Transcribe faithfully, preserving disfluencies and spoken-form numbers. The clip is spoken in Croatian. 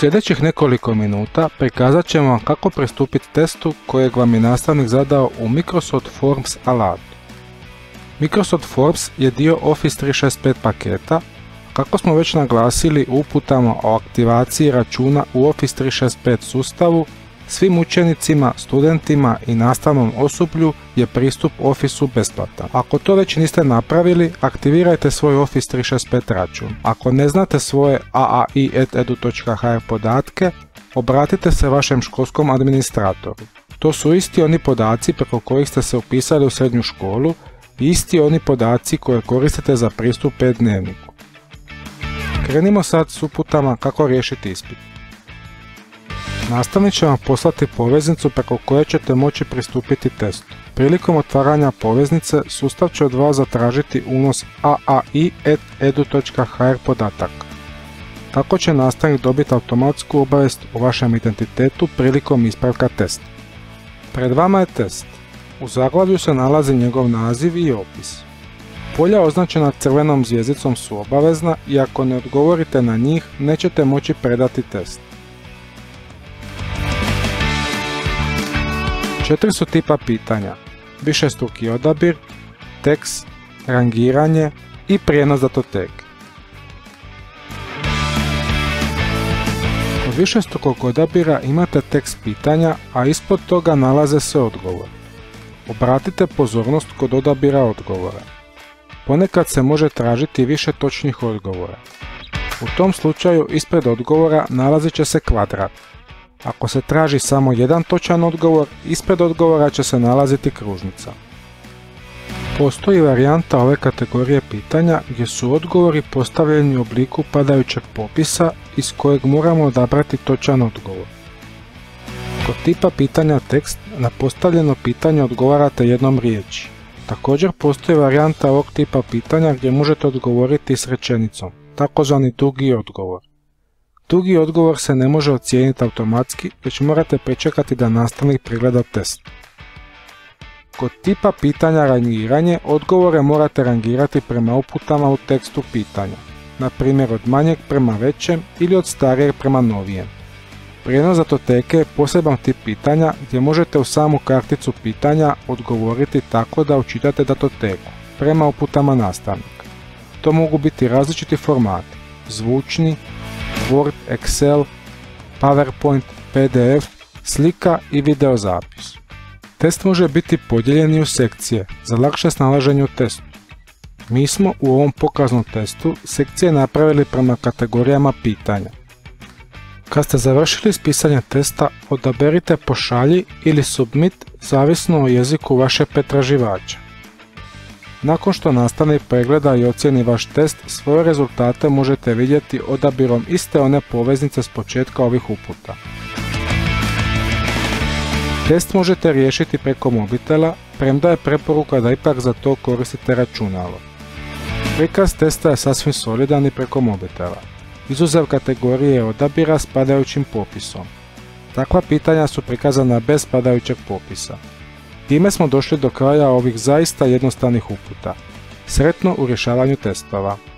sljedećih nekoliko minuta prikazat ćemo vam kako pristupiti testu kojeg vam je nastavnik zadao u Microsoft Forms alatu. Microsoft Forms je dio Office tri šezdeset pet paketa, kako smo već naglasili u uputama o aktivaciji računa u Office tri šezdeset pet sustavu. Svim učenicima, studentima i nastavnom osoblju je pristup Officeu besplatan. Ako to već niste napravili, aktivirajte svoj Office tri šezdeset pet račun. Ako ne znate svoje a a i at edu točka h r podatke, obratite se vašem školskom administratoru. To su isti oni podaci preko kojih ste se upisali u srednju školu i isti oni podaci koje koristite za pristup e-dnevniku. Krenimo sad s uputama kako riješiti ispit. Nastavnik će vam poslati poveznicu preko koje ćete moći pristupiti testu. Prilikom otvaranja poveznice, sustav će od vas zatražiti unos a a i at edu točka h r podataka. Tako će nastavnik dobiti automatsku obavijest o vašem identitetu prilikom ispravka testa. Pred vama je test. U zaglavlju se nalazi njegov naziv i opis. Polja označena crvenom zvijezdicom su obavezna i ako ne odgovorite na njih, nećete moći predati test. Četiri su tipa pitanja: višestruki odabir, tekst, rangiranje i prijenos datoteke. Kod višestrukog odabira imate tekst pitanja, a ispod toga nalaze se odgovor. Obratite pozornost kod odabira odgovora. Ponekad se može tražiti više točnih odgovora. U tom slučaju ispred odgovora nalazit će se kvadrat. Ako se traži samo jedan točan odgovor, ispred odgovora će se nalaziti kružnica. Postoji varijanta ove kategorije pitanja gdje su odgovori postavljeni u obliku padajućeg popisa iz kojeg moramo odabrati točan odgovor. Kod tipa pitanja tekst, na postavljeno pitanje odgovarate jednom riječi. Također postoji varijanta ovog tipa pitanja gdje možete odgovoriti s rečenicom, takozvani dugi odgovor. Dugi odgovor se ne može ocijeniti automatski, već morate pričekati da nastavnik pregleda test. Kod tipa pitanja rangiranje, odgovore morate rangirati prema uputama u tekstu pitanja, na primjer od manjeg prema većem ili od starijeg prema novijem. Prijenos datoteke je poseban tip pitanja gdje možete u samu karticu pitanja odgovoriti tako da učitate datoteku, prema uputama nastavnika. To mogu biti različiti formati: zvučni, Word, Excel, PowerPoint, P D F, slika i video zapis. Test može biti podijeljen i u sekcije za lakše snalaženje u testu. Mi smo u ovom pokaznom testu sekcije napravili prema kategorijama pitanja. Kad ste završili s pisanjem testa, odaberite pošalji ili submit zavisno o jeziku vašeg pretraživača. Nakon što nastavnik pregleda i ocijeni vaš test, svoje rezultate možete vidjeti odabirom iste one poveznice s početka ovih uputa. Test možete riješiti preko mobitela, premda je preporuka da ipak za to koristite računalo. Prikaz testa je sasvim solidan i preko mobitela, izuzev kategorije odabira s padajućim popisom. Takva pitanja su prikazana bez padajućeg popisa. Time smo došli do kraja ovih zaista jednostavnih uputa. Sretno u rješavanju testova!